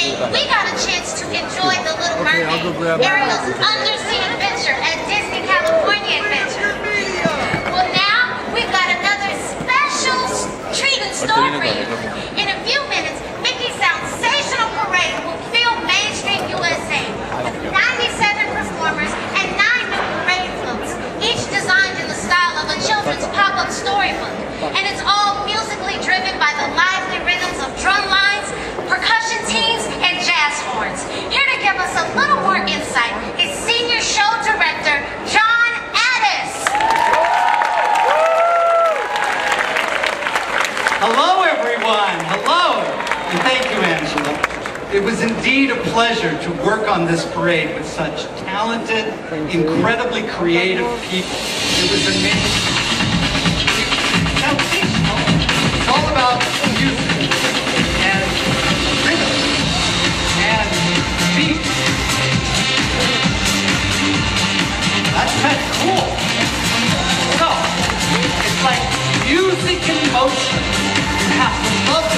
Hey, we got a chance to enjoy The Little Mermaid, Ariel's undersea adventure at Disney California Adventure. Well, now we've got another special treat in store for you. In a few minutes, Mickey's Soundsational Parade will fill Main Street, USA, with 97 performers and 9 new parade floats, each designed in the style of a children's pop-up storybook. And it's all musically driven by the lively rhythms of drum lines, percussion teams, and jazz horns. Here to give us a little more insight is Senior Show Director John Addis. Hello, everyone. Hello. And thank you, Angela. It was indeed a pleasure to work on this parade with such talented, incredibly creative people. It was amazing. Soundsational. It's all about music and rhythm and beat. That's kind of cool. So, it's like music in motion. You have to love